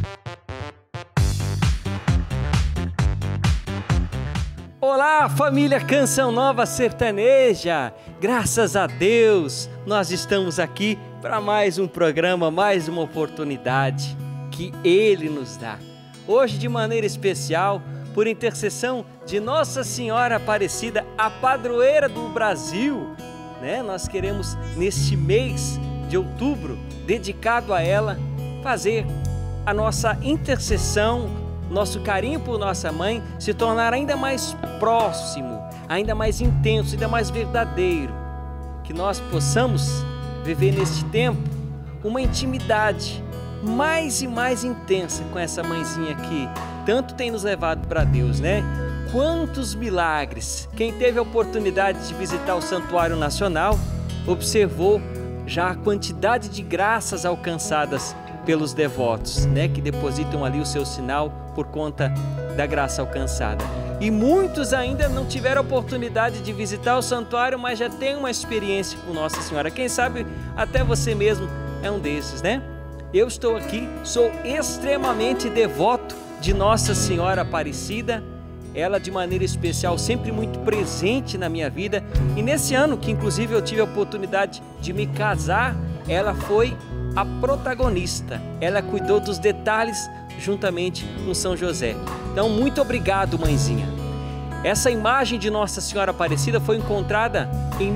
Olá, família Canção Nova Sertaneja! Graças a Deus, nós estamos aqui para mais um programa, mais uma oportunidade que Ele nos dá. Hoje, de maneira especial, por intercessão de Nossa Senhora Aparecida, a padroeira do Brasil, né? Nós queremos, neste mês de outubro, dedicado a ela, fazer a nossa intercessão, nosso carinho por nossa mãe se tornar ainda mais próximo, ainda mais intenso, ainda mais verdadeiro. Que nós possamos viver neste tempo uma intimidade mais e mais intensa com essa mãezinha que tanto tem nos levado para Deus, né? Quantos milagres! Quem teve a oportunidade de visitar o Santuário Nacional observou já a quantidade de graças alcançadas pelos devotos, né, que depositam ali o seu sinal por conta da graça alcançada. E muitos ainda não tiveram a oportunidade de visitar o santuário, mas já tem uma experiência com Nossa Senhora. Quem sabe até você mesmo é um desses, né? Eu estou aqui, sou extremamente devoto de Nossa Senhora Aparecida, ela de maneira especial sempre muito presente na minha vida. E nesse ano que inclusive eu tive a oportunidade de me casar, ela foi a protagonista, ela cuidou dos detalhes juntamente com São José. Então, muito obrigado, mãezinha. Essa imagem de Nossa Senhora Aparecida foi encontrada em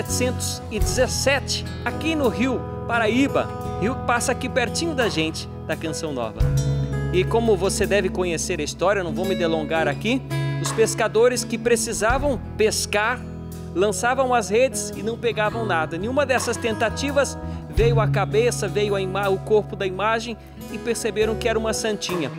1717, aqui no Rio Paraíba, rio que passa aqui pertinho da gente, da Canção Nova. E como você deve conhecer a história, não vou me delongar aqui, os pescadores que precisavam pescar, lançavam as redes e não pegavam nada. Nenhuma dessas tentativas veio a cabeça, veio o corpo da imagem e perceberam que era uma santinha.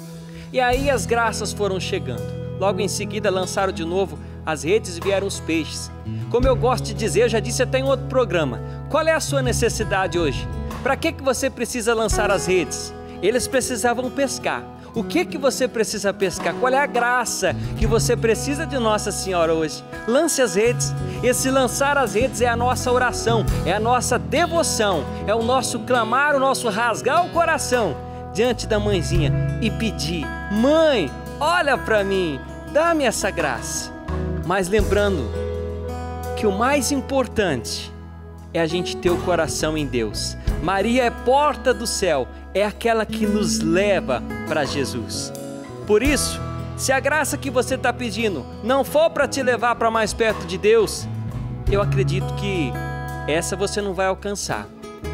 E aí as graças foram chegando. Logo em seguida lançaram de novo as redes e vieram os peixes. Como eu gosto de dizer, eu já disse até em outro programa, qual é a sua necessidade hoje? Para que você precisa lançar as redes? Eles precisavam pescar. O que você precisa pescar? Qual é a graça que você precisa de Nossa Senhora hoje? Lance as redes. Esse lançar as redes é a nossa oração, é a nossa devoção, é o nosso clamar, o nosso rasgar o coração diante da mãezinha e pedir: mãe, olha para mim, dá-me essa graça. Mas lembrando que o mais importante é a gente ter o coração em Deus. Maria é porta do céu, é aquela que nos leva para Jesus. Por isso, se a graça que você está pedindo não for para te levar para mais perto de Deus, eu acredito que essa você não vai alcançar.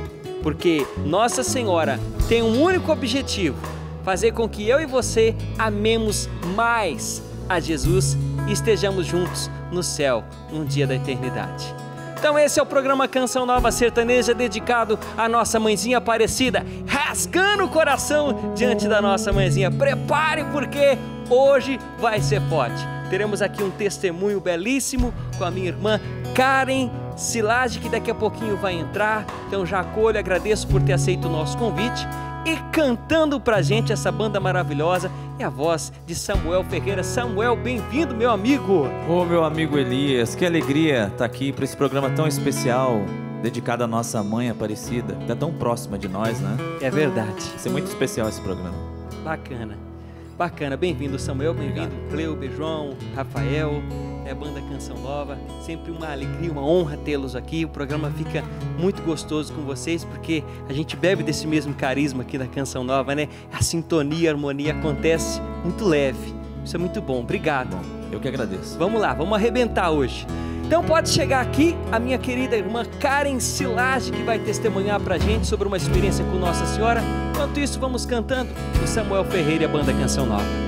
Porque Nossa Senhora tem um único objetivo: fazer com que eu e você amemos mais a Jesus e estejamos juntos no céu, num dia da eternidade. Então esse é o programa Canção Nova Sertaneja, dedicado à nossa mãezinha Aparecida, rasgando o coração diante da nossa mãezinha. Prepare, porque hoje vai ser forte. Teremos aqui um testemunho belíssimo com a minha irmã Karen Silage, que daqui a pouquinho vai entrar. Então já acolho, agradeço por ter aceito o nosso convite. E cantando pra gente essa banda maravilhosa é a voz de Samuel Ferreira. Samuel, bem-vindo, meu amigo. Ô, meu amigo Elias, que alegria estar aqui para esse programa tão especial, dedicado à nossa mãe Aparecida, que está tão próxima de nós, né? É verdade. Vai ser muito especial esse programa. Bacana, bacana. Bem-vindo, Samuel, bem-vindo, Cleuber, João, Rafael, banda Canção Nova. Sempre uma alegria, uma honra tê-los aqui. O programa fica muito gostoso com vocês, porque a gente bebe desse mesmo carisma aqui da Canção Nova, né? A sintonia, a harmonia acontece muito leve. Isso é muito bom. Obrigado. Eu que agradeço. Vamos lá, vamos arrebentar hoje. Então pode chegar aqui a minha querida irmã Karen Silage, que vai testemunhar pra gente sobre uma experiência com Nossa Senhora. Enquanto isso, vamos cantando o Samuel Ferreira e a banda Canção Nova.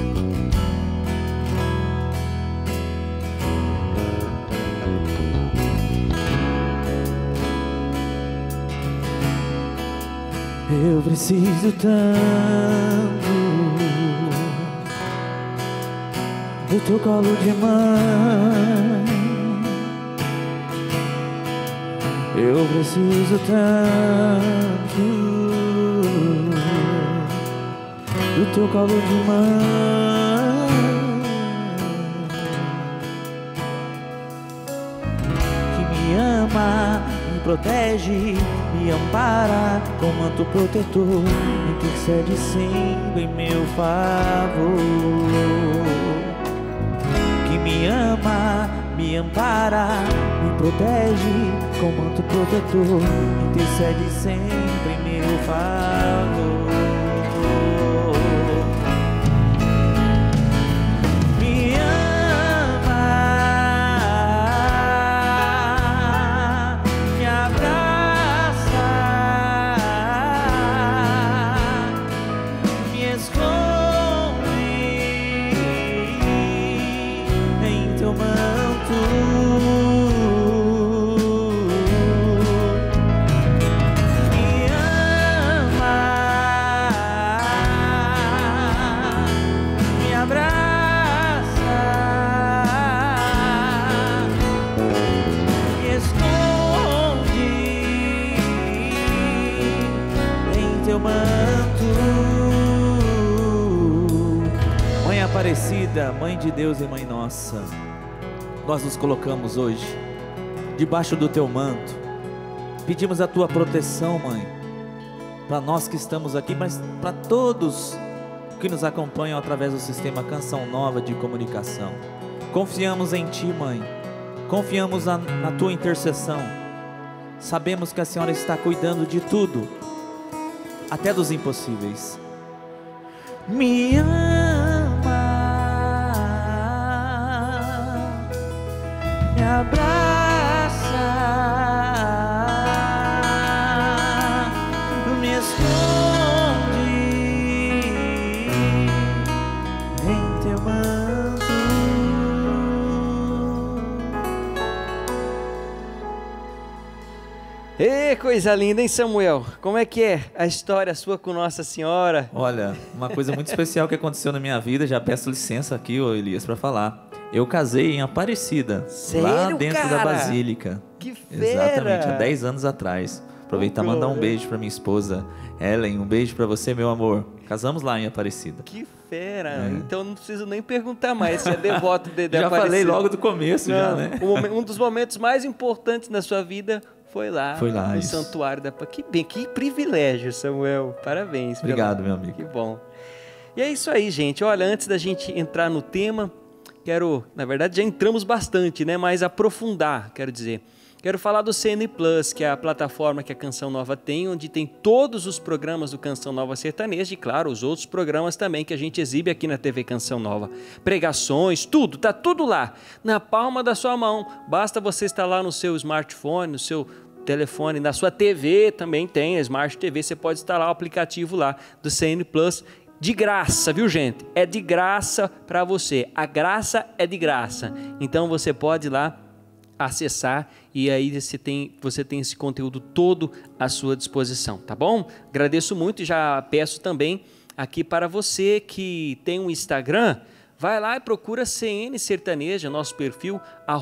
Eu preciso tanto do teu colo de mãe. Eu preciso tanto do teu colo de mãe. Que me ama, me protege, me ampara com manto protetor, intercede sempre em meu favor. Que me ama, me ampara, me protege com manto protetor, intercede sempre em meu favor. Me ama, me abraça, me esconde em teu manto. Me ama, me abraça, me esconde em teu manto. Mãe Aparecida, Mãe de Deus e Mãe Nossa, nós nos colocamos hoje debaixo do teu manto, pedimos a tua proteção, Mãe, para nós que estamos aqui, mas para todos que nos acompanham através do sistema Canção Nova de comunicação. Confiamos em ti, Mãe, confiamos na tua intercessão, sabemos que a Senhora está cuidando de tudo, até dos impossíveis. Me ama, me abraça, me esconde em teu manto. Ê, coisa linda, hein, Samuel? Como é que é a história sua com Nossa Senhora? Olha, uma coisa muito especial que aconteceu na minha vida, já peço licença aqui, ô Elias, para falar. Eu casei em Aparecida, Sério, lá dentro cara? da Basílica. Que fera! Exatamente, há 10 anos atrás. Aproveitar e mandar um beijo para minha esposa, Ellen, um beijo para você, meu amor. Casamos lá em Aparecida. Que fera! Então não preciso nem perguntar mais se é devoto de Já Aparecida. falei logo do começo, Não, já, né? Um dos momentos mais importantes na sua vida foi lá no isso. Santuário da Paz. Que privilégio, Samuel. Parabéns. Obrigado, meu amigo. Que bom. E é isso aí, gente. Olha, antes da gente entrar no tema, na verdade já entramos bastante, né? Mas aprofundar, quero dizer. Quero falar do CN Plus, que é a plataforma que a Canção Nova tem, onde tem todos os programas do Canção Nova Sertaneja e, claro, os outros programas também que a gente exibe aqui na TV Canção Nova. Pregações, tudo, tá tudo lá, na palma da sua mão. Basta você estar lá no seu smartphone, no seu telefone, na sua TV também tem, a Smart TV, você pode instalar o aplicativo lá do CN Plus. De graça, viu, gente? É de graça para você. A graça é de graça. Então você pode ir lá acessar e aí você tem esse conteúdo todo à sua disposição, tá bom? Agradeço muito e já peço também aqui para você que tem um Instagram, vai lá e procura CN Sertaneja, nosso perfil,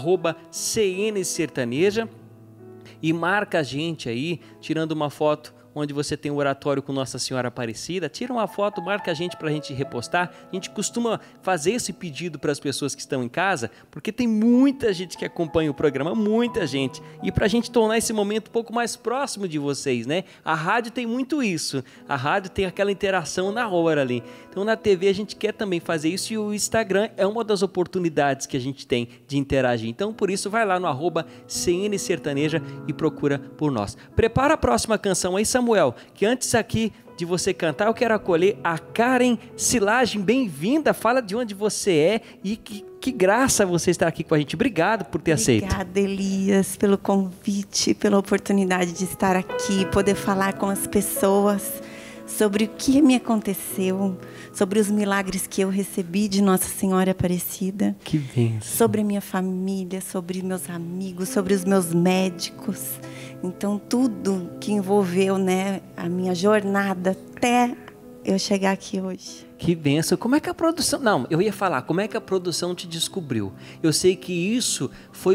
@CN Sertaneja, e marca a gente aí, tirando uma foto onde você tem o oratório com Nossa Senhora Aparecida, tira uma foto, marca a gente para a gente repostar. A gente costuma fazer esse pedido para as pessoas que estão em casa, porque tem muita gente que acompanha o programa, muita gente. E para a gente tornar esse momento um pouco mais próximo de vocês, né? A rádio tem muito isso, a rádio tem aquela interação na hora ali. Então na TV a gente quer também fazer isso e o Instagram é uma das oportunidades que a gente tem de interagir. Então por isso vai lá no @CN Sertaneja e procura por nós. Prepara a próxima canção aí, Samuel, que antes aqui de você cantar, eu quero acolher a Karen Silagem. Bem-vinda, fala de onde você é e que graça você estar aqui com a gente. Obrigado por ter aceito. Obrigada, Elias, pelo convite, pela oportunidade de estar aqui, poder falar com as pessoas sobre o que me aconteceu, sobre os milagres que eu recebi de Nossa Senhora Aparecida. Que bênção. Sobre minha família, sobre meus amigos, sobre os meus médicos. Então, tudo que envolveu, né, a minha jornada até eu chegar aqui hoje. Que bênção. Como é que a produção... Não, eu ia falar, como é que a produção te descobriu? Eu sei que isso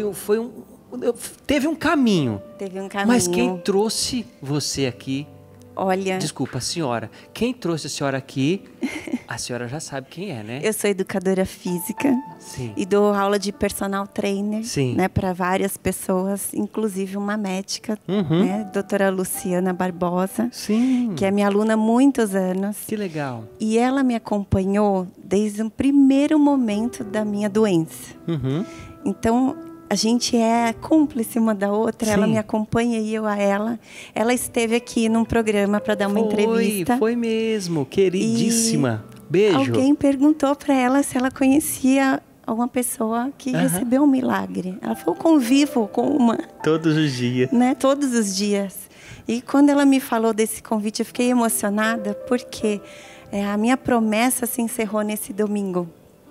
teve um caminho. Teve um caminho. Mas quem trouxe você aqui Olha... Desculpa, senhora. Quem trouxe a senhora aqui, a senhora já sabe quem é, né? Eu sou educadora física. Sim. E dou aula de personal trainer, Sim. né, para várias pessoas, inclusive uma médica, né, doutora Luciana Barbosa, Sim. que é minha aluna há muitos anos. Que legal. E ela me acompanhou desde o primeiro momento da minha doença. Então, a gente é cúmplice uma da outra, Sim. ela me acompanha e eu a ela. Ela esteve aqui num programa para dar uma entrevista. Foi mesmo, queridíssima. Beijo. Alguém perguntou para ela se ela conhecia alguma pessoa que recebeu um milagre. Ela falou, convivo com uma. Todos os dias. Né? Todos os dias. E quando ela me falou desse convite, eu fiquei emocionada, porque a minha promessa se encerrou nesse domingo.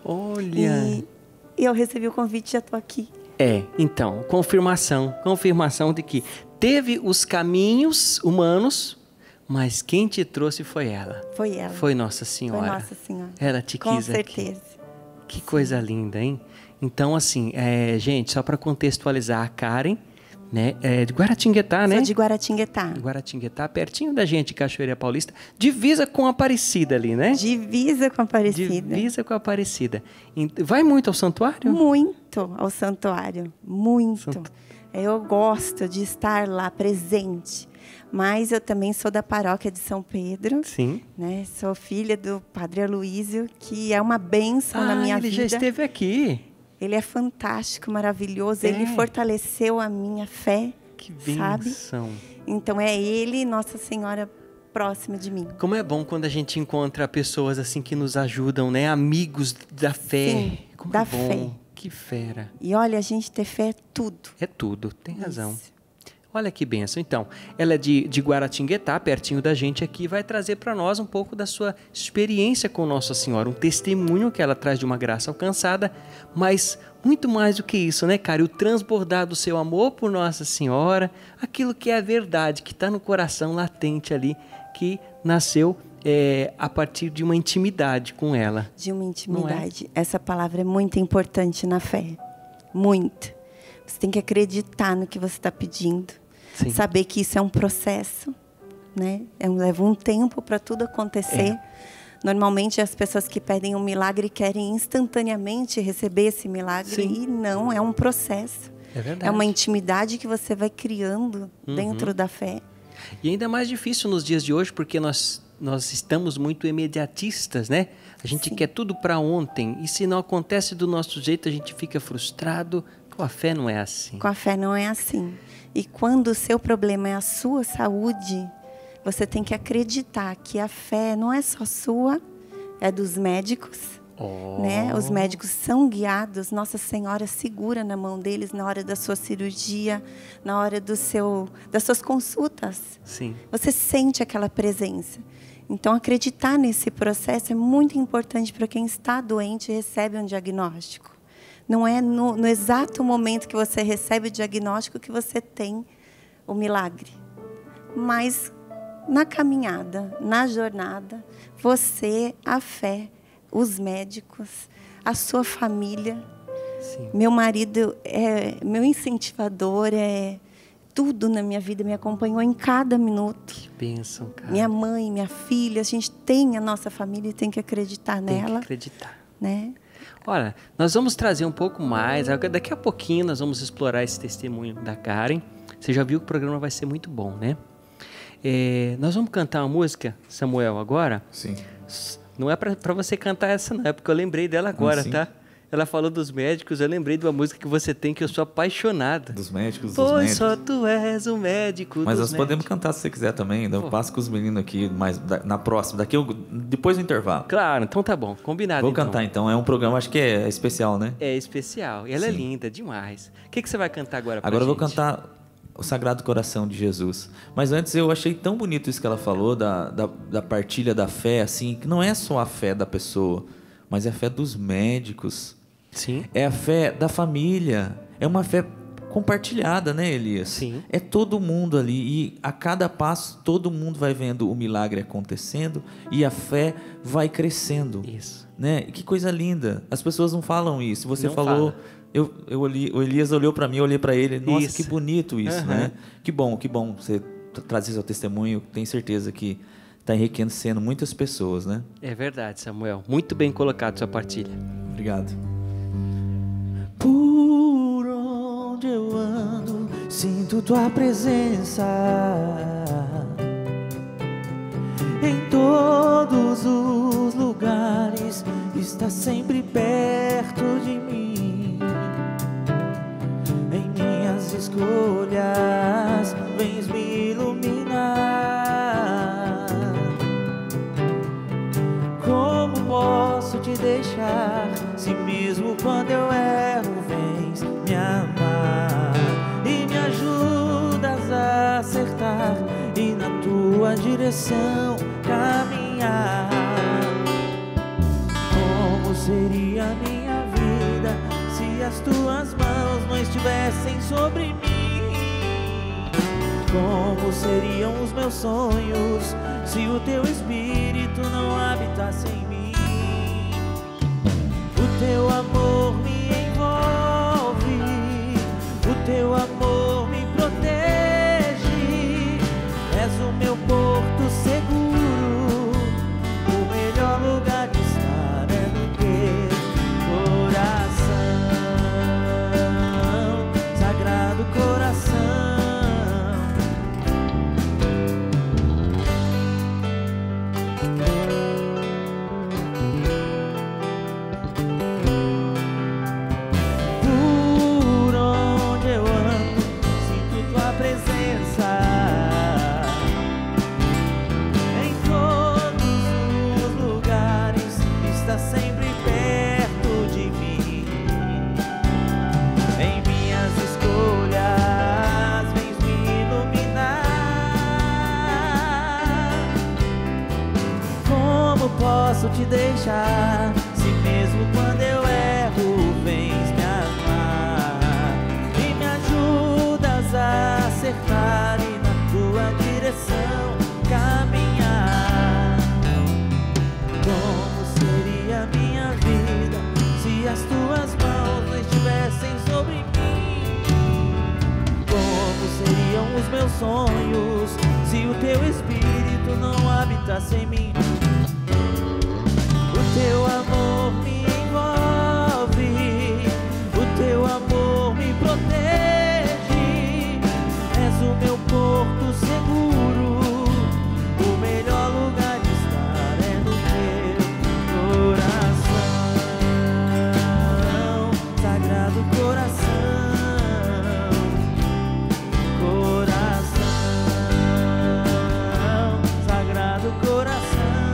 Olha. E eu recebi o convite e já estou aqui. Então, confirmação de que teve os caminhos humanos, mas quem te trouxe foi ela. Foi ela. Foi Nossa Senhora. Foi Nossa Senhora. Ela te Com quis certeza. aqui. Que coisa linda, hein? Então, assim, gente, só para contextualizar, a Karen, né, é de Guaratinguetá, né? Sou de Guaratinguetá. Guaratinguetá, pertinho da gente, Cachoeira Paulista. Divisa com Aparecida ali, né? Divisa com Aparecida. Divisa com Aparecida. Vai muito ao santuário? Muito ao santuário. Muito. Eu gosto de estar lá presente. Mas eu também sou da paróquia de São Pedro. Sim. Né? Sou filha do Padre Aloísio, que é uma bênção na minha vida. Ele já esteve aqui. Ele é fantástico, maravilhoso. É. Ele fortaleceu a minha fé, que sabe? bênção. Então é ele, Nossa Senhora, próxima de mim. Como é bom quando a gente encontra pessoas assim que nos ajudam, né? Amigos da fé. Sim, Como da é bom. fé. Que fera. E olha, a gente ter fé é tudo. É tudo, tem razão. Isso. Olha que bênção. Então, ela é de Guaratinguetá, pertinho da gente aqui, vai trazer para nós um pouco da sua experiência com Nossa Senhora, um testemunho que ela traz de uma graça alcançada, mas muito mais do que isso, né, cara? O transbordar do seu amor por Nossa Senhora, aquilo que é a verdade, que está no coração latente ali, que nasceu a partir de uma intimidade com ela. De uma intimidade. Essa palavra é muito importante na fé. Muito. Você tem que acreditar no que você está pedindo. Sim. Saber que isso é um processo, né? Leva um tempo para tudo acontecer. Normalmente as pessoas que pedem um milagre querem instantaneamente receber esse milagre. Sim. E não, é um processo. É verdade. É uma intimidade que você vai criando dentro da fé. E ainda mais difícil nos dias de hoje, porque nós estamos muito imediatistas, né? A gente quer tudo para ontem. E se não acontece do nosso jeito, a gente fica frustrado. Com a fé não é assim. Com a fé não é assim. E quando o seu problema é a sua saúde, você tem que acreditar que a fé não é só sua, é dos médicos. Né? Os médicos são guiados, Nossa Senhora segura na mão deles na hora da sua cirurgia, na hora das suas consultas. Sim. Você sente aquela presença. Então, acreditar nesse processo é muito importante para quem está doente e recebe um diagnóstico. Não é no exato momento que você recebe o diagnóstico que você tem o milagre. Mas na caminhada, na jornada, você, a fé, os médicos, a sua família. Sim. Meu marido é meu incentivador, é tudo na minha vida, me acompanhou em cada minuto. Que bênção, cara. Minha mãe, minha filha, a gente tem a nossa família e tem que acreditar nela. Tem que acreditar. Né? Olha, nós vamos trazer um pouco mais, daqui a pouquinho nós vamos explorar esse testemunho da Karen. Você já viu que o programa vai ser muito bom, né? Nós vamos cantar uma música, Samuel, agora? Sim. Não é para você cantar essa, não, é porque eu lembrei dela agora, sim. tá? Ela falou dos médicos, eu lembrei de uma música que você tem que eu sou apaixonada. Dos médicos, dos Pois médicos. só tu és o médico Mas dos nós podemos médicos. cantar se você quiser também. Eu passo com os meninos aqui na próxima, depois do intervalo. Claro, então tá bom, combinado. Vou então. cantar então. É um programa, acho que é especial, né? É especial, e ela é Sim. linda demais. O que você vai cantar agora pra Agora eu vou gente? cantar o Sagrado Coração de Jesus. Mas antes eu achei tão bonito isso que ela falou, da partilha da fé, assim, que não é só a fé da pessoa, mas é a fé dos médicos. Sim. É a fé da família. É uma fé compartilhada, né, Elias? Sim. É todo mundo ali. E a cada passo, todo mundo vai vendo o milagre acontecendo e a fé vai crescendo. Isso. Né? E que coisa linda. As pessoas não falam isso. Você Não falou... fala. O Elias olhou para mim, eu olhei para ele. Nossa, Isso. que bonito isso, Uhum. né? Que bom você trazer seu testemunho. Tenho certeza que está enriquecendo muitas pessoas, né? É verdade, Samuel. Muito bem colocado sua partilha. Obrigado. Por onde eu ando, sinto tua presença. Em todos os lugares, está sempre perto de mim. Em minhas escolhas, vens me iluminar. Como posso te deixar, se mesmo quando eu erro, vens me amar e me ajudas a acertar e na tua direção caminhar. Como seria a minha vida se as tuas mãos não estivessem sobre mim? Como seriam os meus sonhos se o teu Espírito não habitasse em mim? O teu amor me envolve, o teu amor me protege. És o meu porto seguro, o melhor lugar de estar é no teu coração, Sagrado Coração. Por onde eu ando, sinto tua presença. Em todos os lugares, está sempre perto de mim. Em minhas escolhas, vens me iluminar. Como posso te deixar, se mesmo quando eu erro, vens me amar e me ajudas a acertar e na tua direção caminhar? Como seria a minha vida se as tuas mãos não estivessem sobre mim? Como seriam os meus sonhos se o teu Espírito não habitasse em mim? O teu amor me envolve, o teu amor me protege. És o meu porto seguro, o melhor lugar de estar é no teu coração, Sagrado Coração, coração, Sagrado Coração.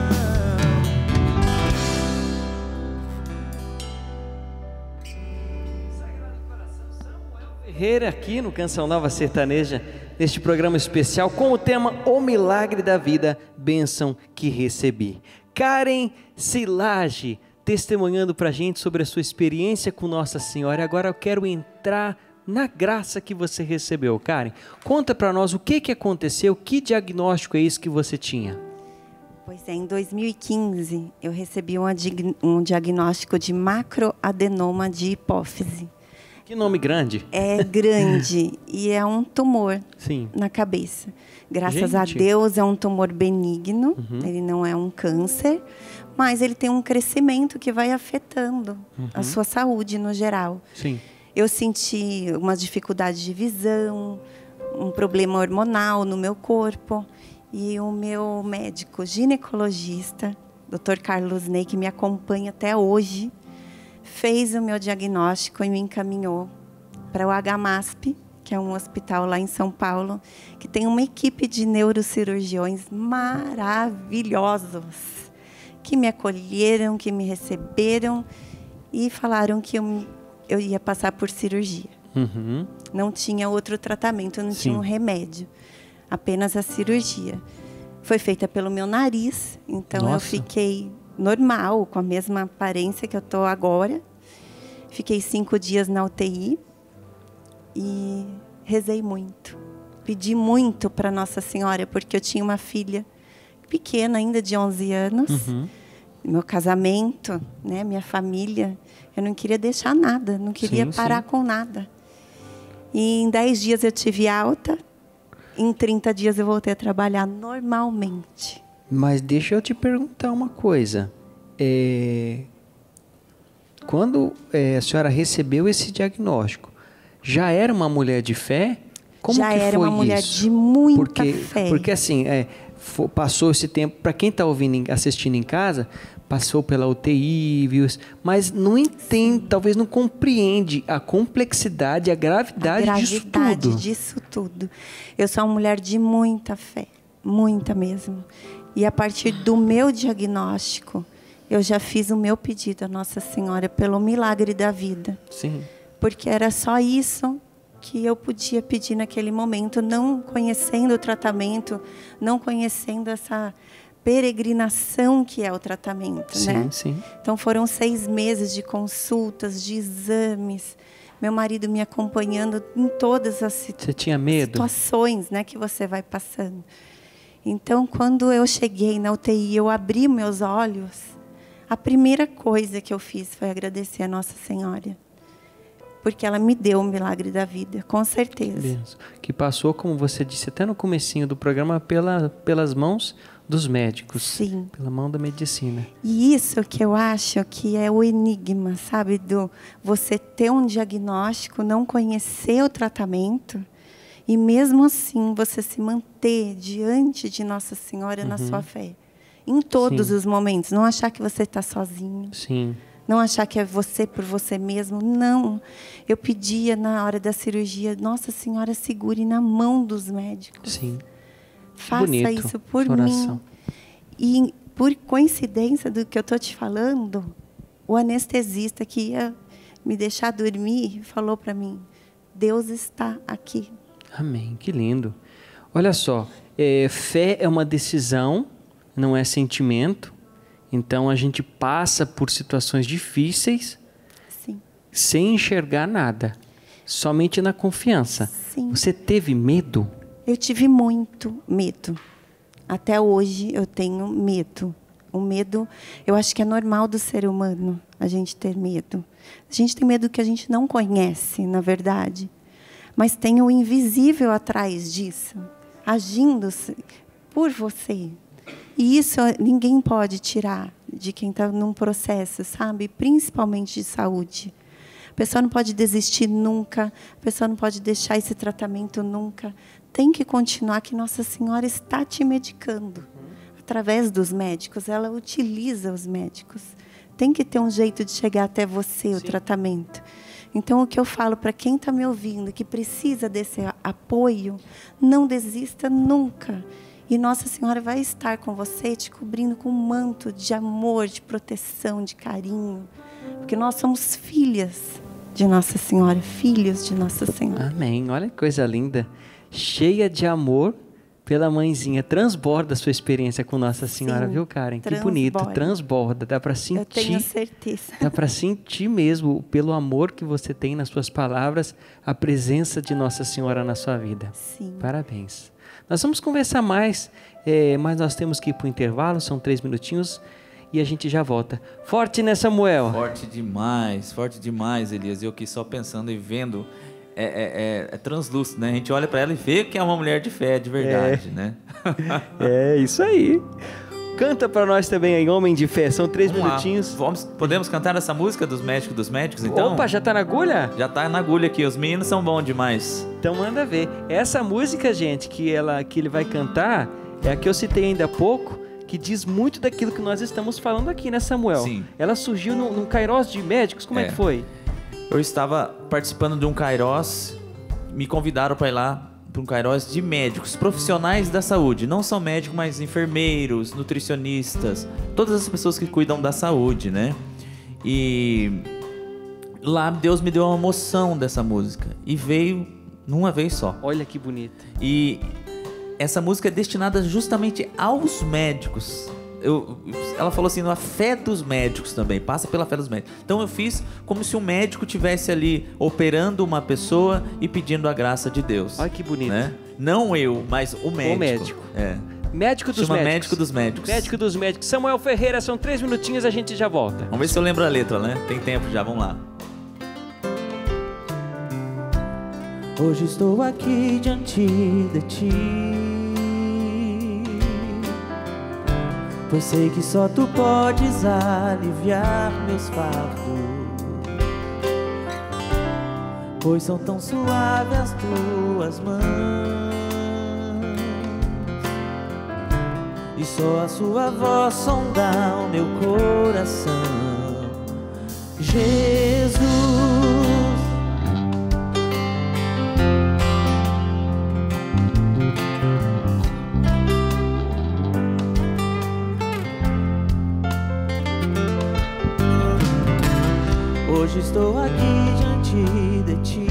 Ferreira aqui no Canção Nova Sertaneja, neste programa especial com o tema O Milagre da Vida, bênção que recebi. Karen Silage testemunhando pra gente sobre a sua experiência com Nossa Senhora. Agora eu quero entrar na graça que você recebeu. Karen, conta pra nós o que aconteceu, que diagnóstico é esse que você tinha? Pois é, em 2015 eu recebi um diagnóstico de macroadenoma de hipófise. Que nome grande. É grande e é um tumor Sim. na cabeça. Graças a Deus é um tumor benigno, ele não é um câncer, mas ele tem um crescimento que vai afetando a sua saúde no geral. Sim. Eu senti uma dificuldade de visão, um problema hormonal no meu corpo. E o meu médico ginecologista, Dr. Carlos Ney, que me acompanha até hoje, fez o meu diagnóstico e me encaminhou para o HMASP, que é um hospital lá em São Paulo, que tem uma equipe de neurocirurgiões maravilhosos, que me acolheram, que me receberam e falaram que eu ia passar por cirurgia. Não tinha outro tratamento, não tinha um remédio, apenas a cirurgia. Foi feita pelo meu nariz, então eu fiquei normal, com a mesma aparência que eu estou agora. Fiquei 5 dias na UTI e rezei muito. Pedi muito para Nossa Senhora, porque eu tinha uma filha pequena ainda, de 11 anos. Meu casamento, né, minha família. Eu não queria deixar nada, não queria parar com nada. E em 10 dias eu tive alta. Em 30 dias eu voltei a trabalhar normalmente. Mas deixa eu te perguntar uma coisa. Quando a senhora recebeu esse diagnóstico, já era uma mulher de fé? Como já que era foi uma mulher isso? de muita fé. Porque assim, passou esse tempo, para quem está assistindo em casa, passou pela UTI, viu, mas não entende, talvez não compreende a complexidade, a gravidade disso tudo. Eu sou uma mulher de muita fé, muita mesmo. E a partir do meu diagnóstico, eu já fiz o meu pedido à Nossa Senhora pelo milagre da vida. Sim. Porque era só isso que eu podia pedir naquele momento, não conhecendo o tratamento, não conhecendo essa peregrinação que é o tratamento, né? Sim. Então foram 6 meses de consultas, de exames, meu marido me acompanhando em todas as Você tinha medo? Situações, né, que você vai passando. Então, quando eu cheguei na UTI, eu abri meus olhos, a primeira coisa que eu fiz foi agradecer a Nossa Senhora. Porque ela me deu o milagre da vida, com certeza. Que passou, como você disse até no comecinho do programa, pelas mãos dos médicos. Sim. Pela mão da medicina. E isso que eu acho que é o enigma, sabe? Do você ter um diagnóstico, não conhecer o tratamento e mesmo assim você se manter diante de Nossa Senhora na sua fé. Em todos os momentos. Não achar que você está sozinho. Sim. Não achar que é você por você mesmo. Não. Eu pedia na hora da cirurgia, Nossa Senhora, segure na mão dos médicos. Sim. Faça bonito, isso por oração. mim. E por coincidência do que eu estou te falando, o anestesista que ia me deixar dormir falou para mim, Deus está aqui. Amém. Que lindo. Olha só, fé é uma decisão, não é sentimento. Então, a gente passa por situações difíceis sem enxergar nada, somente na confiança. Sim. Você teve medo? Eu tive muito medo. Até hoje eu tenho medo. O medo, eu acho que é normal do ser humano, a gente ter medo. A gente tem medo que a gente não conhece, na verdade. Mas tem o invisível atrás disso, agindo por você. E isso ninguém pode tirar de quem está num processo, sabe? Principalmente de saúde. A pessoa não pode desistir nunca, a pessoa não pode deixar esse tratamento nunca. Tem que continuar, que Nossa Senhora está te medicando. Através dos médicos, ela utiliza os médicos. Tem que ter um jeito de chegar até você, o tratamento. Então, o que eu falo para quem está me ouvindo, que precisa desse apoio, não desista nunca. E Nossa Senhora vai estar com você, te cobrindo com um manto de amor, de proteção, de carinho. Porque nós somos filhas de Nossa Senhora, filhos de Nossa Senhora. Amém. Olha que coisa linda. Cheia de amor pela mãezinha. Transborda a sua experiência com Nossa Senhora, viu, Karen? Que bonito. Transborda. Dá para sentir. Eu tenho certeza. Dá para sentir mesmo, pelo amor que você tem nas suas palavras, a presença de Nossa Senhora na sua vida. Sim. Parabéns. Nós vamos conversar mais, mas nós temos que ir para o intervalo, são 3 minutinhos e a gente já volta. Forte, né, Samuel? Forte demais, Elias. Eu aqui só pensando e vendo, é translúcido, né? A gente olha para ela e vê que é uma mulher de fé, de verdade, né? É isso aí. Canta para nós também aí, Homem de Fé, são 3 minutinhos. Podemos cantar essa música dos médicos, então? Opa, já tá na agulha? Já tá na agulha aqui, os meninos são bons demais. Então manda ver. Essa música, gente, que ele vai cantar, é a que eu citei ainda há pouco, que diz muito daquilo que nós estamos falando aqui, né, Samuel? Sim. Ela surgiu num Kairos de médicos, como é que foi? Eu estava participando de um Kairos, me convidaram para ir lá para um Kairos de médicos, profissionais da saúde. Não são médicos, mas enfermeiros, nutricionistas, todas as pessoas que cuidam da saúde, né? E lá Deus me deu uma emoção dessa música e veio numa vez só. Olha que bonita. E essa música é destinada justamente aos médicos. Ela falou assim, a fé dos médicos também, passa pela fé dos médicos. Então eu fiz como se um médico estivesse ali operando uma pessoa e pedindo a graça de Deus. Olha que bonito. Né? Não eu, mas o médico. O médico. Médico dos médicos. Médico dos médicos. Médico dos médicos. Samuel Ferreira, são 3 minutinhos, a gente já volta. Vamos ver se eu lembro a letra, né? Tem tempo já, vamos lá. Hoje estou aqui diante de ti, pois sei que só tu podes aliviar meus fardos, pois são tão suaves as tuas mãos, e só a sua voz sonda o meu coração. Jesus, hoje estou aqui diante de ti,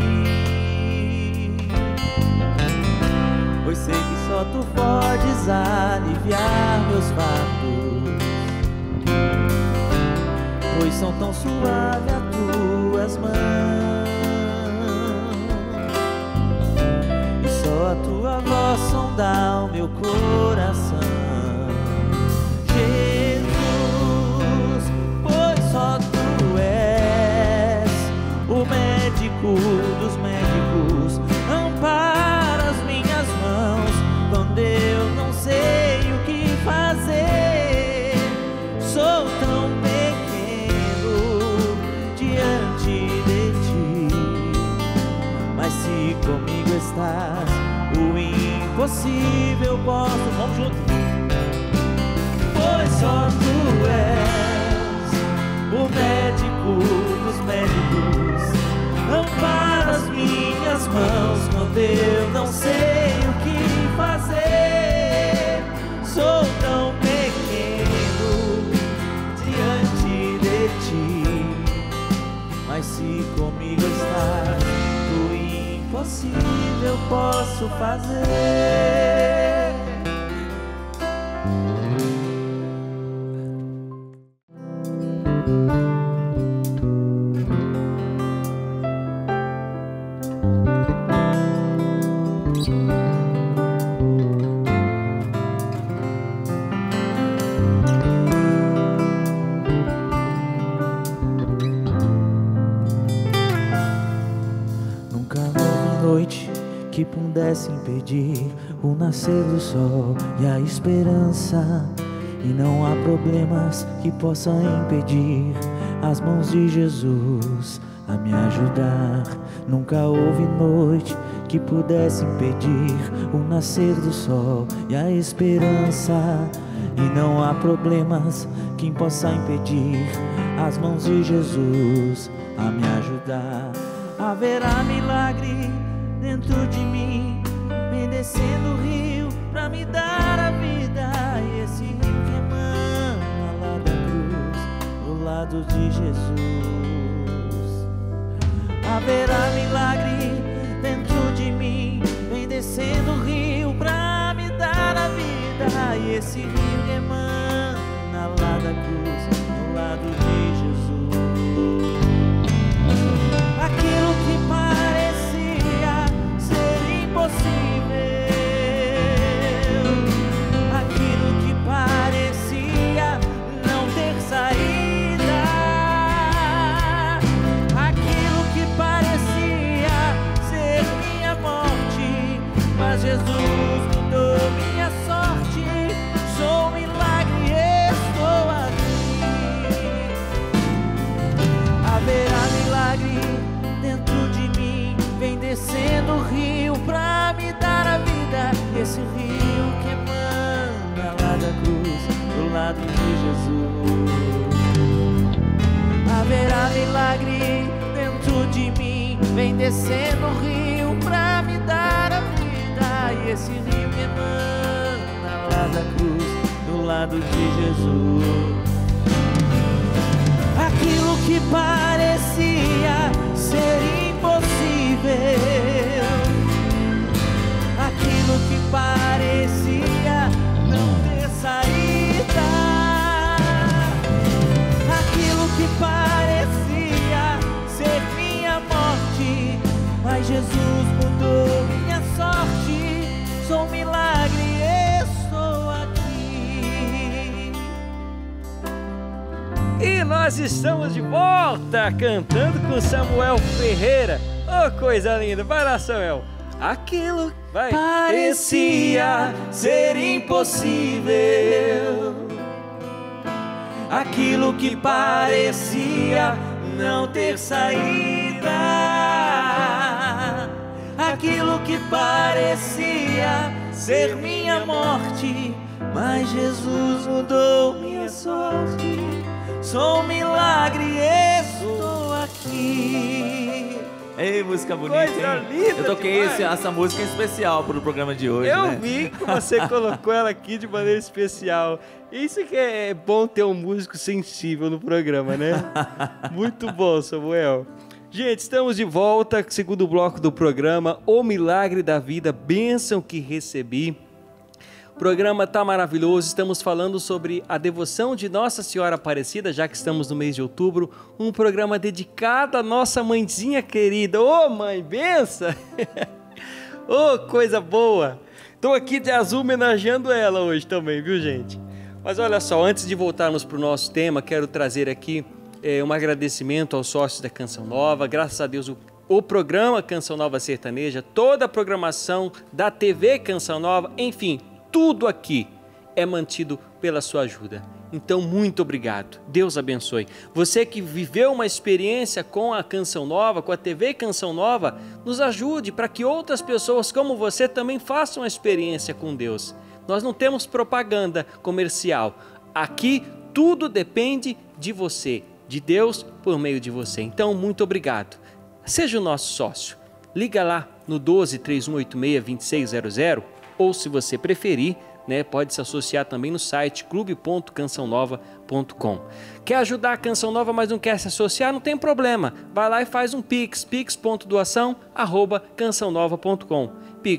pois sei que só tu podes aliviar meus fardos, pois são tão suaves as tuas mãos, e só a tua voz sonda o meu coração. Jesus, pois só tu és o médico dos médicos, ampara as minhas mãos quando eu não sei o que fazer. Sou tão pequeno diante de ti, mas se comigo estás, o impossível posso. Vamos juntos. Pois só tu és o médico dos médicos, ampara as minhas mãos quando eu não sei o que fazer. Sou tão pequeno diante de ti, mas se comigo estás, o impossível posso fazer. Que pudesse impedir o nascer do sol e a esperança, e não há problemas que possam impedir as mãos de Jesus a me ajudar. Nunca houve noite que pudesse impedir o nascer do sol e a esperança, e não há problemas que possam impedir as mãos de Jesus a me ajudar. Haverá milagre dentro de mim, vem descendo o rio pra me dar a vida, e esse rio que emana lá da cruz, do lado de Jesus. Haverá milagre dentro de mim, vem descendo o rio pra me dar a vida, e esse rio que emana lá da cruz, do lado de Jesus. Aquilo que parecia impossível, aquilo que parecia não ter saída, aquilo que parecia ser minha morte, mas Jesus mudou minha sorte. Sou um milagre, estou aqui. Haverá milagre dentro de mim, vem descendo o rio pra me dar a vida, esse rio que emana lá da cruz, do lado de Jesus. Haverá milagre dentro de mim, vem descendo o rio pra me dar a vida, e esse rio que emana lá da cruz, do lado de Jesus. Aquilo que parecia ser impossível, aquilo que parecia não ter saída, aquilo que parecia ser minha morte, mas Jesus mudou minha sorte. Sou um milagre, estou aqui. E nós estamos de volta cantando com Samuel Ferreira. Oh, coisa linda. Vai lá, Samuel. Aquilo vai. Parecia ser impossível, aquilo que parecia não ter saída, aquilo que parecia ser minha morte, mas Jesus mudou minha sorte. Sou um milagre, estou aqui. Ei, música bonita, Coisa hein? linda Eu toquei demais. essa música em especial para o programa de hoje, Eu né? vi que você colocou ela aqui de maneira especial. Isso que é bom ter um músico sensível no programa, né? Muito bom, Samuel. Gente, estamos de volta, segundo bloco do programa, O Milagre da Vida, bênção que recebi. O programa tá maravilhoso, estamos falando sobre a devoção de Nossa Senhora Aparecida, já que estamos no mês de outubro, um programa dedicado à nossa mãezinha querida. Ô, mãe, benção! Ô, coisa boa! Tô aqui de azul homenageando ela hoje também, viu, gente? Mas olha só, antes de voltarmos para o nosso tema, quero trazer aqui um agradecimento aos sócios da Canção Nova. Graças a Deus, o programa Canção Nova Sertaneja, toda a programação da TV Canção Nova, enfim, tudo aqui é mantido pela sua ajuda. Então, muito obrigado. Deus abençoe. Você que viveu uma experiência com a Canção Nova, com a TV Canção Nova, nos ajude para que outras pessoas como você também façam a experiência com Deus. Nós não temos propaganda comercial. Aqui tudo depende de você, de Deus por meio de você. Então, muito obrigado. Seja o nosso sócio. Liga lá no 12 3186 2600 ou, se você preferir, pode se associar também no site clube.cançãonova.com. Quer ajudar a Canção Nova, mas não quer se associar? Não tem problema. Vai lá e faz um Pix, pix.doação@cançãonova.com.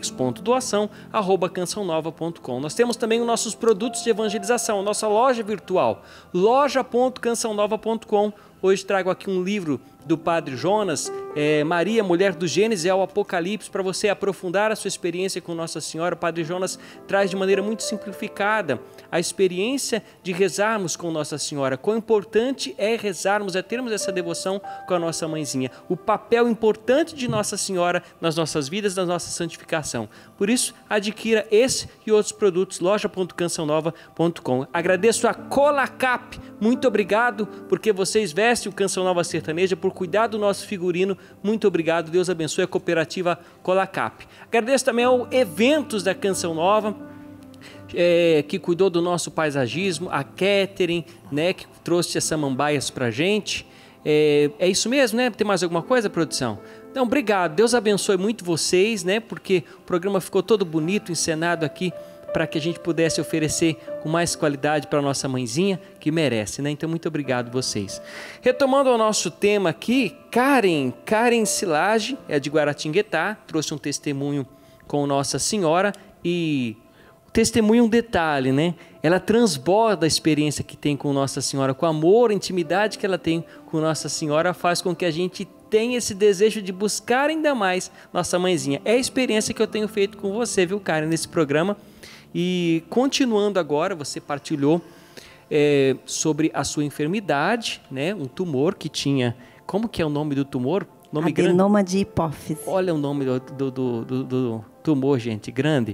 pix.doação@cançãonova.com. Nós temos também os nossos produtos de evangelização, nossa loja virtual, loja.cançãonova.com. Hoje trago aqui um livro do Padre Jonas, Maria, Mulher do Gênesis ao Apocalipse, para você aprofundar a sua experiência com Nossa Senhora. O Padre Jonas traz de maneira muito simplificada a experiência de rezarmos com Nossa Senhora. Quão importante é rezarmos, é termos essa devoção com a nossa mãezinha. O papel importante de Nossa Senhora nas nossas vidas, na nossa santificação. Por isso, adquira esse e outros produtos, loja.cançãonova.com. Agradeço a Colacap, muito obrigado, porque vocês vestem o Canção Nova Sertaneja, por cuidar do nosso figurino. Muito obrigado, Deus abençoe a cooperativa Colacap. Agradeço também ao Eventos da Canção Nova, que cuidou do nosso paisagismo, a Catherine, que trouxe as samambaias pra gente. É isso mesmo, né? Tem mais alguma coisa, produção? Então, obrigado. Deus abençoe muito vocês, porque o programa ficou todo bonito, encenado aqui, para que a gente pudesse oferecer com mais qualidade para a nossa mãezinha, que merece, Então, muito obrigado vocês. Retomando ao nosso tema aqui, Karen Silage, é de Guaratinguetá, trouxe um testemunho com Nossa Senhora e o testemunho é um detalhe, Ela transborda a experiência que tem com Nossa Senhora, com o amor, a intimidade que ela tem com Nossa Senhora, faz com que a gente tenha esse desejo de buscar ainda mais nossa mãezinha. É a experiência que eu tenho feito com você, viu, Karen, nesse programa. E continuando agora, você partilhou sobre a sua enfermidade, um tumor que tinha... Como que é o nome do tumor? Nome adenoma grande? De hipófise. Olha o nome do tumor, gente, grande.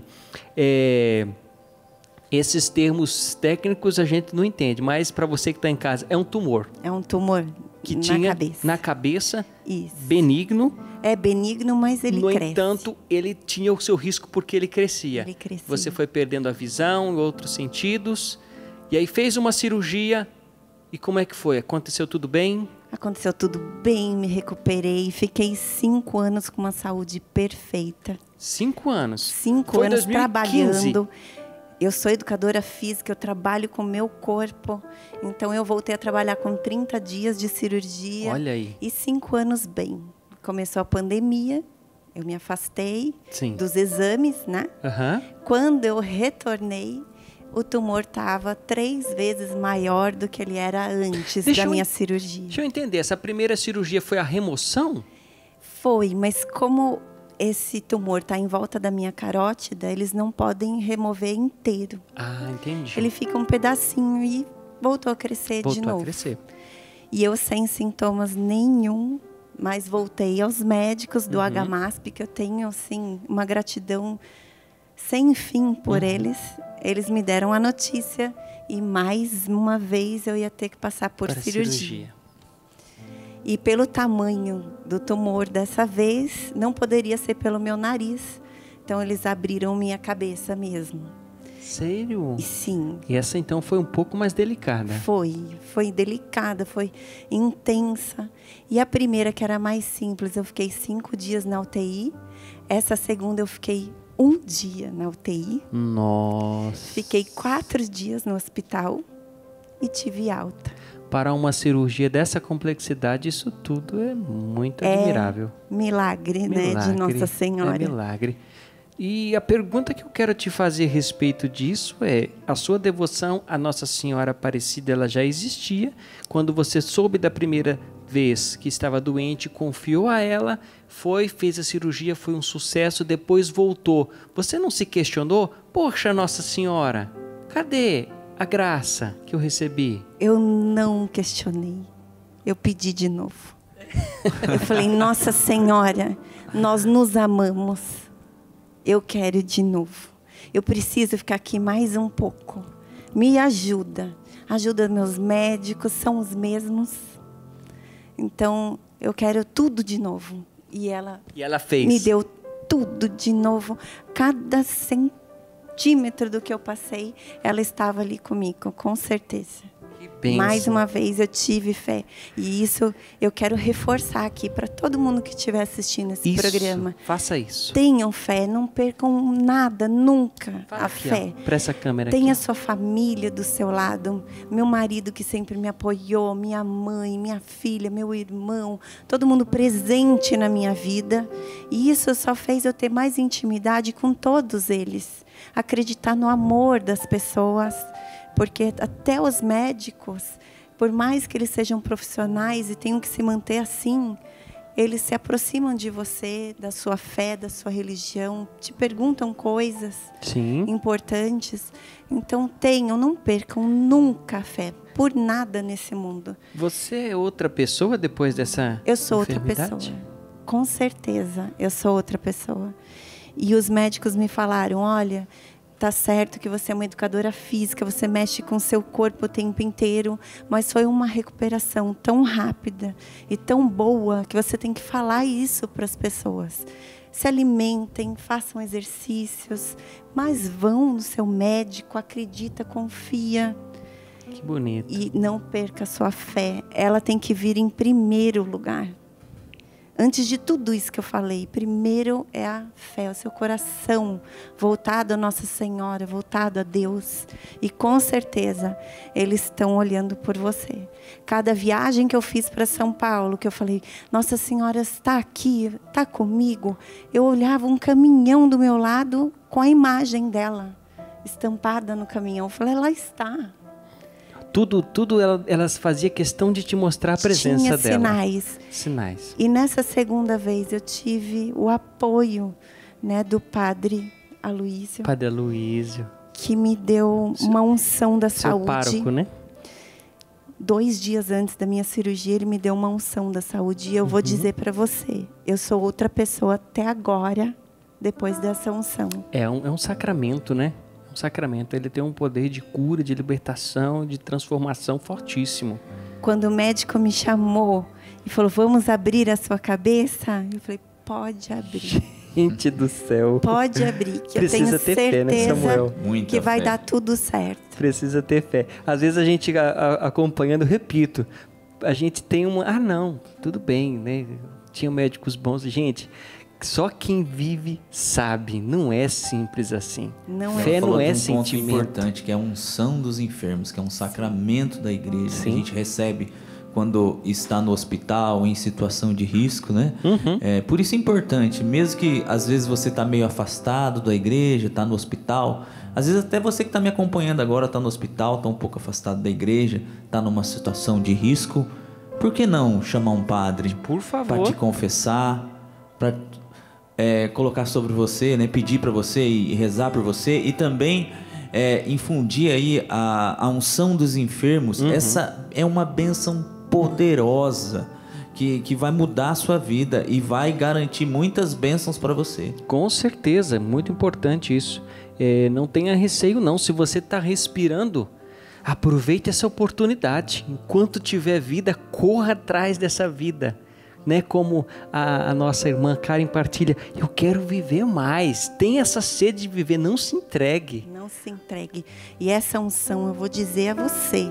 Esses termos técnicos a gente não entende, mas para você que está em casa, é um tumor. É um tumor que na tinha cabeça. Na cabeça, isso. Benigno. É benigno, mas ele cresce. No entanto, ele tinha o seu risco porque ele crescia. Ele crescia. Você foi perdendo a visão e outros sentidos. E aí fez uma cirurgia. E como é que foi? Aconteceu tudo bem? Aconteceu tudo bem, me recuperei. Fiquei 5 anos com uma saúde perfeita. 5 anos? 5 foi anos 2015. Trabalhando. Eu sou educadora física, eu trabalho com o meu corpo. Então, eu voltei a trabalhar com 30 dias de cirurgia. Olha aí. E 5 anos bem. Começou a pandemia, eu me afastei dos exames, Uhum. Quando eu retornei, o tumor estava 3 vezes maior do que ele era antes da minha cirurgia. Deixa eu entender, essa primeira cirurgia foi a remoção? Foi, mas como esse tumor está em volta da minha carótida, eles não podem remover inteiro. Ah, entendi. Ele fica um pedacinho e voltou a crescer de novo. Voltou a crescer. E eu sem sintomas nenhum, Mas voltei aos médicos do HMASP, que eu tenho, assim, uma gratidão sem fim por eles. Eles me deram a notícia e mais uma vez eu ia ter que passar por cirurgia. E pelo tamanho do tumor dessa vez, não poderia ser pelo meu nariz. Então eles abriram minha cabeça mesmo. Sério? E sim. E essa então foi um pouco mais delicada. Foi delicada, foi intensa. E a primeira, que era mais simples, eu fiquei 5 dias na UTI. Essa segunda eu fiquei 1 dia na UTI. Nossa. Fiquei 4 dias no hospital e tive alta. Para uma cirurgia dessa complexidade, isso tudo é muito admirável. Milagre, né, de Nossa Senhora. É milagre. E a pergunta que eu quero te fazer a respeito disso é: a sua devoção à Nossa Senhora Aparecida, ela já existia? Quando você soube da primeira vez que estava doente, confiou a ela, fez a cirurgia, foi um sucesso, depois voltou. Você não se questionou? Poxa, Nossa Senhora, cadê a graça que eu recebi? Eu não questionei. Eu pedi de novo. Eu falei: Nossa Senhora, nós nos amamos. Eu quero de novo. Eu preciso ficar aqui mais um pouco. Me ajuda. Ajuda meus médicos, são os mesmos. Então, eu quero tudo de novo. E ela fez. Me deu tudo de novo. Cada centímetro do que eu passei, ela estava ali comigo, com certeza. Mais uma vez eu tive fé. E isso eu quero reforçar aqui para todo mundo que estiver assistindo esse programa. Faça isso. Tenham fé, não percam nada, nunca. A fé. Para essa câmera Tenha aqui. sua família do seu lado. Meu marido que sempre me apoiou, minha mãe, minha filha, meu irmão, todo mundo presente na minha vida. E isso só fez eu ter mais intimidade com todos eles. Acreditar no amor das pessoas. Porque até os médicos, por mais que eles sejam profissionais e tenham que se manter assim, eles se aproximam de você, da sua fé, da sua religião, te perguntam coisas importantes. Então não percam nunca a fé, por nada nesse mundo. Você é outra pessoa depois dessa Eu sou outra pessoa, com certeza, eu sou outra pessoa. E os médicos me falaram: olha, tá certo que você é uma educadora física, você mexe com o seu corpo o tempo inteiro, mas foi uma recuperação tão rápida e tão boa que você tem que falar isso para as pessoas. Se alimentem, façam exercícios, mas vão no seu médico, acredita, confia. Que bonito. E não perca a sua fé, ela tem que vir em primeiro lugar. Antes de tudo isso que eu falei, primeiro é a fé, o seu coração voltado a Nossa Senhora, voltado a Deus. E com certeza, eles estão olhando por você. Cada viagem que eu fiz para São Paulo, que eu falei: Nossa Senhora está aqui, está comigo. Eu olhava um caminhão do meu lado com a imagem dela, estampada no caminhão. Eu falei: ela está. Tudo ela fazia questão de te mostrar a presença dela. Sinais. E nessa segunda vez eu tive o apoio, né, do Padre Aloísio. Padre Aloísio. Que me deu uma unção da saúde. Pároco, né? 2 dias antes da minha cirurgia, ele me deu uma unção da saúde. E eu vou dizer para você, eu sou outra pessoa até agora, depois dessa unção. É um sacramento, né? Sacramento, ele tem um poder de cura, de libertação, de transformação fortíssimo. Quando o médico me chamou e falou: vamos abrir a sua cabeça, eu falei: pode abrir. Gente do céu. Pode abrir, que Precisa eu tenho ter certeza, fé, né, Samuel? que vai dar tudo certo. Precisa ter fé. Às vezes a gente acompanhando, repito, a gente tem uma... não, tudo bem, né? Tinha médicos bons. Gente, só quem vive sabe, não é simples assim. Fé não é sentimento. Um ponto importante, que é a unção dos enfermos, que é um sacramento da igreja, que a gente recebe quando está no hospital, em situação de risco, né? Por isso é importante, mesmo que às vezes você está meio afastado da igreja, está no hospital, às vezes até você que está me acompanhando agora está no hospital, está um pouco afastado da igreja, está numa situação de risco, por que não chamar um padre? Por favor. Para te confessar, para colocar sobre você, né? Pedir para você e rezar por você, e também infundir aí a unção dos enfermos. Essa é uma bênção poderosa que vai mudar a sua vida e vai garantir muitas bênçãos para você. Com certeza, muito importante isso. Não tenha receio não, se você está respirando, aproveite essa oportunidade. Enquanto tiver vida, corra atrás dessa vida. Né? Como a nossa irmã Karen partilha, eu quero viver mais. Tem essa sede de viver, não se entregue. Não se entregue. E essa unção, eu vou dizer a você,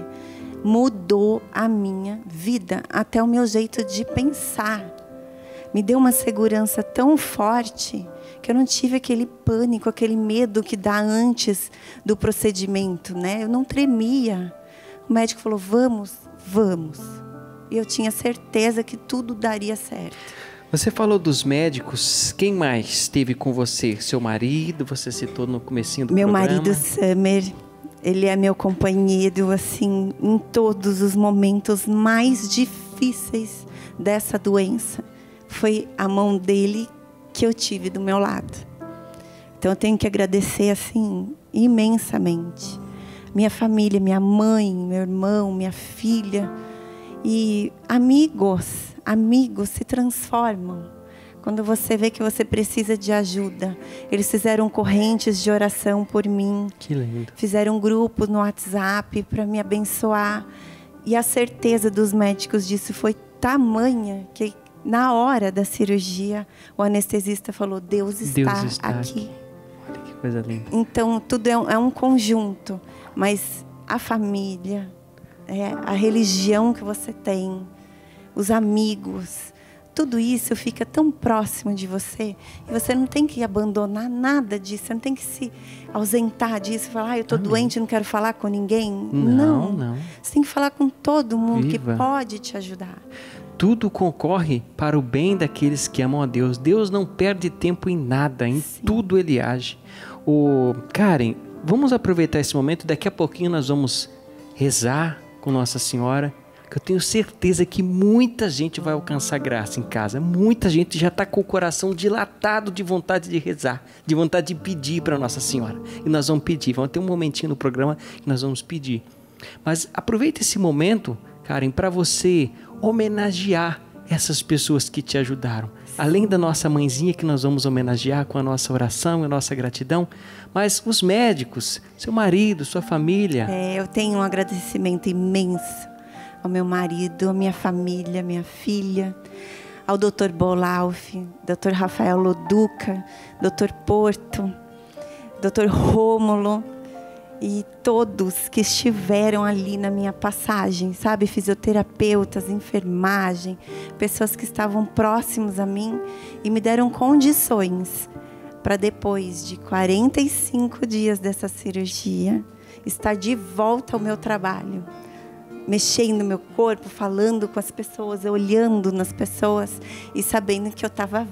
mudou a minha vida, até o meu jeito de pensar. Me deu uma segurança tão forte que eu não tive aquele pânico, aquele medo que dá antes do procedimento, né? Eu não tremia. O médico falou, vamos. E eu tinha certeza que tudo daria certo. Você falou dos médicos, quem mais esteve com você? Seu marido, você citou no comecinho do programa. Meu marido, Samer, ele é meu companheiro, assim, em todos os momentos mais difíceis dessa doença. Foi a mão dele que eu tive do meu lado. Então eu tenho que agradecer, assim, imensamente. Minha família, minha mãe, meu irmão, minha filha. E amigos se transformam. Quando você vê que você precisa de ajuda. Eles fizeram correntes de oração por mim. Que lindo. Fizeram um grupo no WhatsApp para me abençoar. E a certeza dos médicos disso foi tamanha que na hora da cirurgia o anestesista falou, Deus está aqui. Olha que coisa linda. Então tudo é um conjunto. Mas a família, a religião que você tem, os amigos, tudo isso fica tão próximo de você e você não tem que abandonar nada disso, você não tem que se ausentar disso, falar, eu estou doente, não quero falar com ninguém. Não. Você tem que falar com todo mundo que pode te ajudar. Tudo concorre para o bem daqueles que amam a Deus. Deus não perde tempo em nada, em tudo Ele age. Karen, vamos aproveitar esse momento, daqui a pouquinho nós vamos rezar com Nossa Senhora, que eu tenho certeza que muita gente vai alcançar graça em casa. Muita gente já está com o coração dilatado de vontade de rezar, de vontade de pedir para Nossa Senhora. E nós vamos pedir, vamos ter um momentinho no programa que nós vamos pedir. Mas aproveita esse momento, Karen, para você homenagear essas pessoas que te ajudaram. Além da nossa mãezinha que nós vamos homenagear com a nossa oração e a nossa gratidão, mas os médicos, seu marido, sua família. Eu tenho um agradecimento imenso ao meu marido, à minha família, minha filha, ao Dr. Bolauf, Dr. Rafael Loduca, Dr. Porto, Dr. Rômulo e todos que estiveram ali na minha passagem, sabe? Fisioterapeutas, enfermagem, pessoas que estavam próximos a mim e me deram condições para depois de 45 dias dessa cirurgia, estar de volta ao meu trabalho, mexendo no meu corpo, falando com as pessoas, olhando nas pessoas e sabendo que eu estava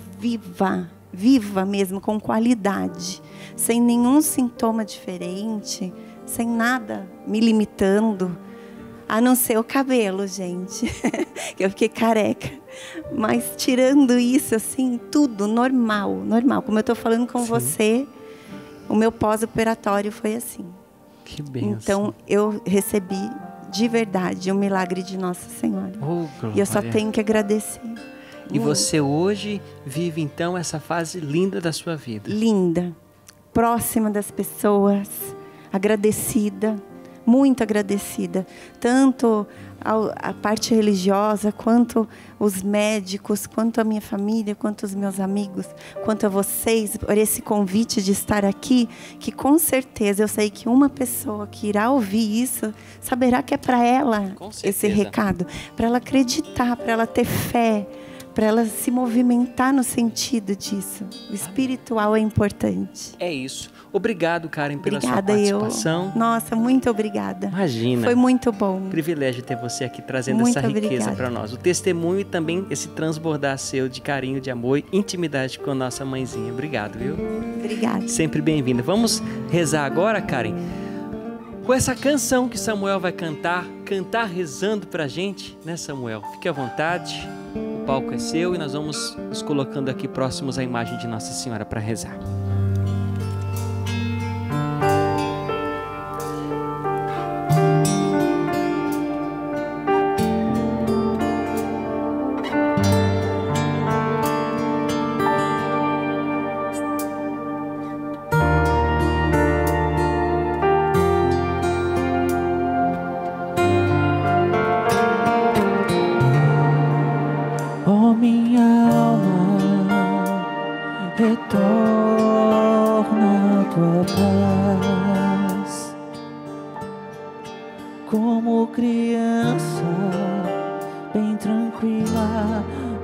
viva mesmo, com qualidade, sem nenhum sintoma diferente, sem nada me limitando, a não ser o cabelo, gente, que eu fiquei careca. Mas tirando isso, assim, tudo normal. Como eu estou falando com você, o meu pós-operatório foi assim. Que bênção. Então, eu recebi de verdade o milagre de Nossa Senhora. E eu só tenho que agradecer. E você hoje vive, então, essa fase linda da sua vida. Linda. Próxima das pessoas. Agradecida. Muito agradecida. Tanto a parte religiosa, quanto os médicos, quanto a minha família, quanto os meus amigos, quanto a vocês, por esse convite de estar aqui, que com certeza eu sei que uma pessoa que irá ouvir isso, saberá que é para ela esse recado. Para ela acreditar, para ela ter fé, para ela se movimentar no sentido disso. O espiritual é importante. É isso. Obrigado, Karen, pela sua participação. Nossa, muito obrigada. Imagina. Foi muito bom. Privilégio ter você aqui trazendo essa riqueza para nós. O testemunho e também esse transbordar seu de carinho, de amor e intimidade com a nossa mãezinha. Obrigado, viu? Obrigada. Sempre bem-vinda. Vamos rezar agora, Karen, com essa canção que Samuel vai cantar rezando pra gente, né, Samuel? Fique à vontade. O palco é seu e nós vamos nos colocando aqui próximos à imagem de Nossa Senhora para rezar.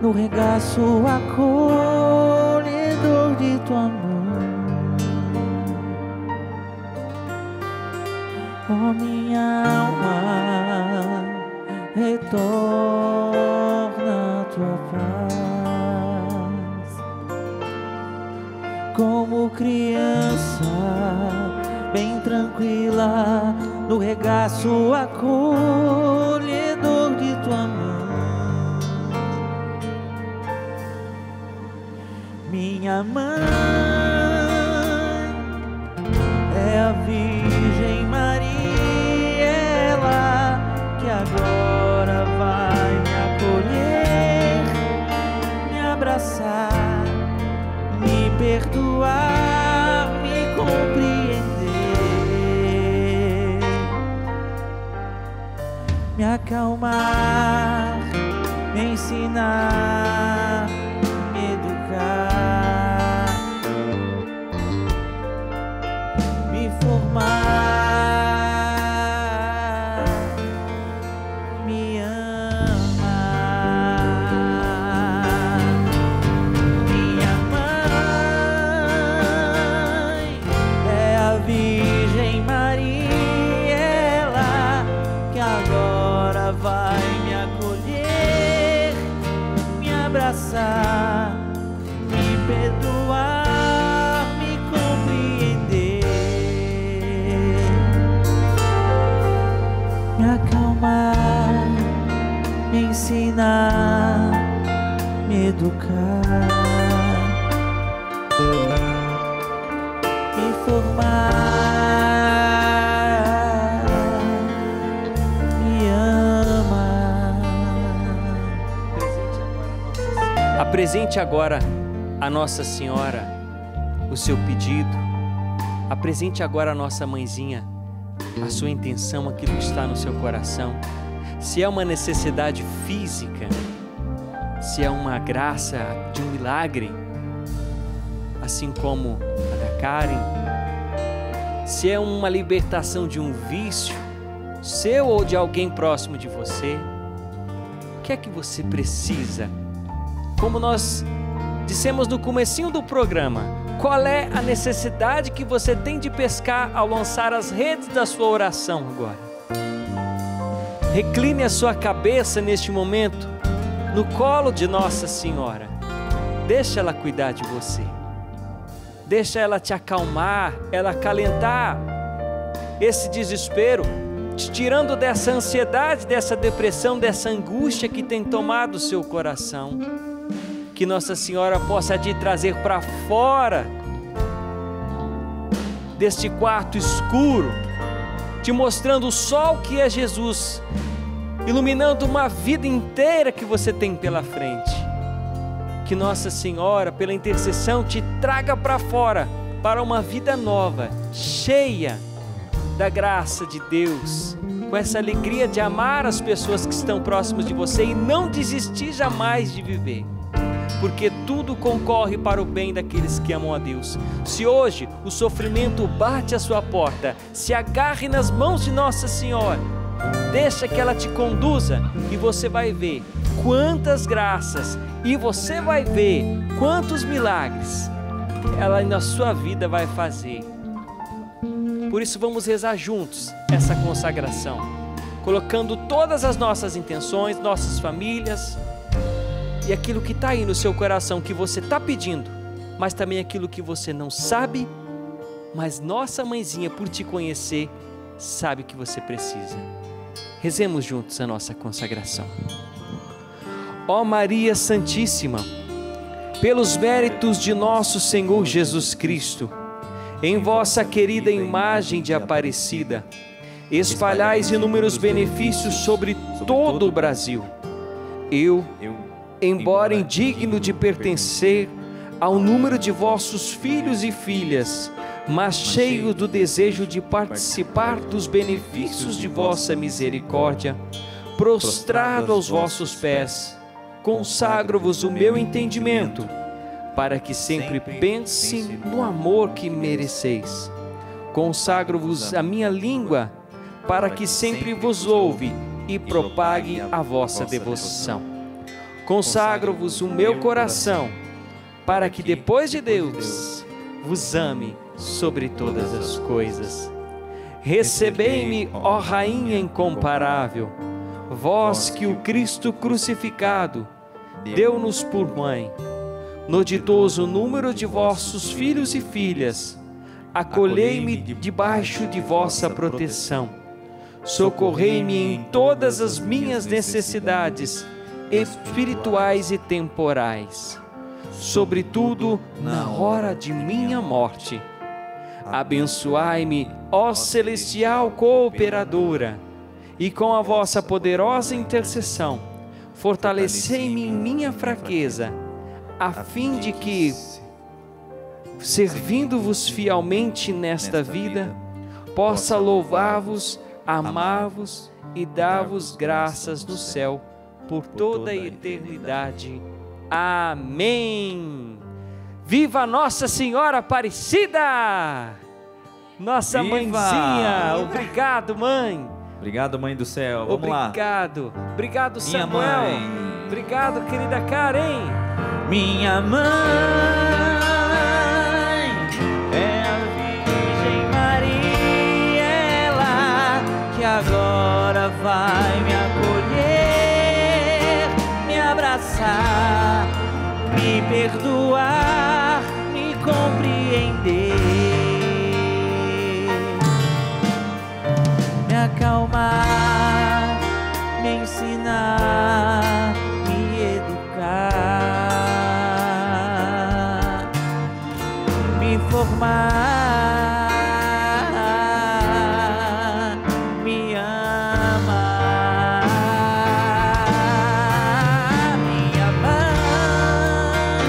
no regaço acolhedor de tua mão. Oh, minha alma, retorna a tua paz, como criança bem tranquila no regaço acolhedor de tua mão. Minha mãe é a Virgem Maria, ela que agora vai me acolher, me abraçar, me perdoar, me compreender, me acalmar, me ensinar, me educar, me formar, me amar. Minha mãe é a Virgem Maria, ela que agora vai me acolher, me abraçar, me perdoar, me compreender, me acalmar, me ensinar, me educar, me formar, me amar. Apresente agora a Nossa Senhora o seu pedido. Apresente agora a nossa mãezinha a sua intenção, aquilo que está no seu coração. Se é uma necessidade física, se é uma graça de um milagre, assim como a da Karen, se é uma libertação de um vício, seu ou de alguém próximo de você, o que é que você precisa? Como nós dissemos no comecinho do programa, qual é a necessidade que você tem de pescar ao lançar as redes da sua oração agora? Recline a sua cabeça neste momento no colo de Nossa Senhora. Deixa ela cuidar de você. Deixa ela te acalmar, ela acalentar esse desespero, te tirando dessa ansiedade, dessa depressão, dessa angústia que tem tomado o seu coração. Que Nossa Senhora possa te trazer para fora deste quarto escuro, te mostrando o sol que é Jesus, iluminando uma vida inteira que você tem pela frente. Que Nossa Senhora, pela intercessão, te traga para fora, para uma vida nova, cheia da graça de Deus, com essa alegria de amar as pessoas que estão próximas de você e não desistir jamais de viver. Porque tudo concorre para o bem daqueles que amam a Deus. Se hoje o sofrimento bate à sua porta, se agarre nas mãos de Nossa Senhora, deixa que ela te conduza e você vai ver quantas graças e você vai ver quantos milagres ela na sua vida vai fazer. Por isso vamos rezar juntos essa consagração, colocando todas as nossas intenções, nossas famílias, e aquilo que está aí no seu coração, que você está pedindo, mas também aquilo que você não sabe, mas nossa mãezinha, por te conhecer, sabe que você precisa. Rezemos juntos a nossa consagração. Ó Maria Santíssima, pelos méritos de nosso Senhor Jesus Cristo, em vossa querida imagem de Aparecida, espalhais inúmeros benefícios sobre todo o Brasil. Eu, embora indigno de pertencer ao número de vossos filhos e filhas, mas cheio do desejo de participar dos benefícios de vossa misericórdia, prostrado aos vossos pés, consagro-vos o meu entendimento, para que sempre pense no amor que mereceis. Consagro-vos a minha língua, para que sempre vos louve e propague a vossa devoção. consagro-vos o meu coração, para que depois de Deus vos ame sobre todas as coisas. Recebei-me, ó Rainha incomparável, vós que o Cristo crucificado deu-nos por mãe. No ditoso número de vossos filhos e filhas, acolhei-me debaixo de vossa proteção. Socorrei-me em todas as minhas necessidades espirituais e temporais, sobretudo na hora de minha morte. Abençoai-me, ó celestial cooperadora, e com a vossa poderosa intercessão, fortalecei-me em minha fraqueza, a fim de que, servindo-vos fielmente nesta vida, possa louvar-vos, amar-vos e dar-vos graças no céu por toda a eternidade. Amém. Viva Nossa Senhora Aparecida! Nossa Viva! Mãezinha! Obrigado, mãe! Obrigado, Mãe do Céu. Vamos lá. Obrigado! Obrigado, Minha Samuel! mãe. Obrigado, querida Karen! Minha mãe é a Virgem Maria, ela que agora vai me acolher, me abraçar, me perdoar, me compreender, me acalmar, me ensinar, me educar, me formar, me amar. Minha mãe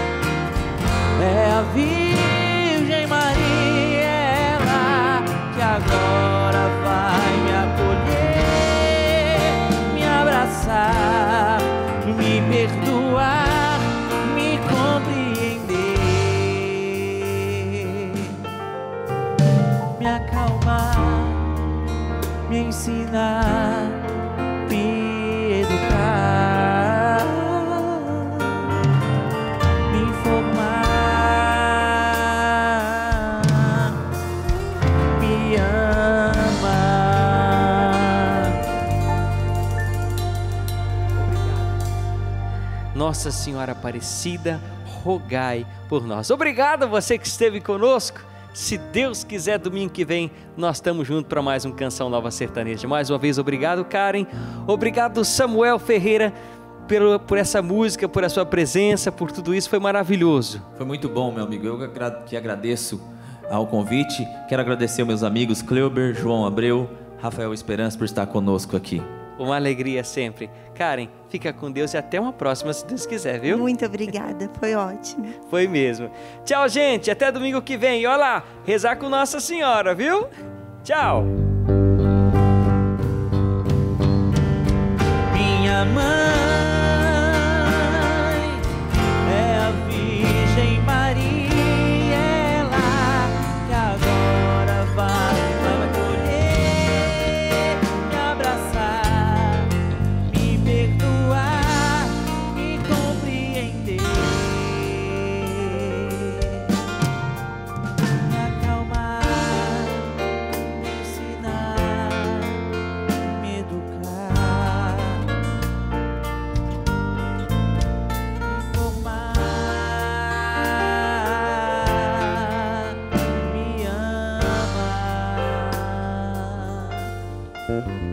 é a Virgem Maria, ela que agora vai me acolher, me abraçar, me perdoar, me compreender, me acalmar, me ensinar, me educar, me informar, me amar. Nossa Senhora Aparecida, rogai por nós. Obrigado a você que esteve conosco. Se Deus quiser, domingo que vem, nós estamos juntos para mais um Canção Nova Sertaneja. Mais uma vez, obrigado, Karen. Obrigado, Samuel Ferreira, por essa música, por a sua presença, por tudo isso. Foi maravilhoso. Foi muito bom, meu amigo. Eu que agradeço ao convite. Quero agradecer aos meus amigos Cleuber, João Abreu, Rafael Esperança por estar conosco aqui. Uma alegria sempre. Karen, fica com Deus e até uma próxima, se Deus quiser, viu? Muito obrigada, foi ótimo. Foi mesmo. Tchau, gente. Até domingo que vem. E olha lá, rezar com Nossa Senhora, viu? Tchau. Minha mãe é a Virgem Maria, ela que agora vai me acolher, me abraçar, me perdoar, me compreender, me acalmar, me ensinar, me educar, me formar, me amar.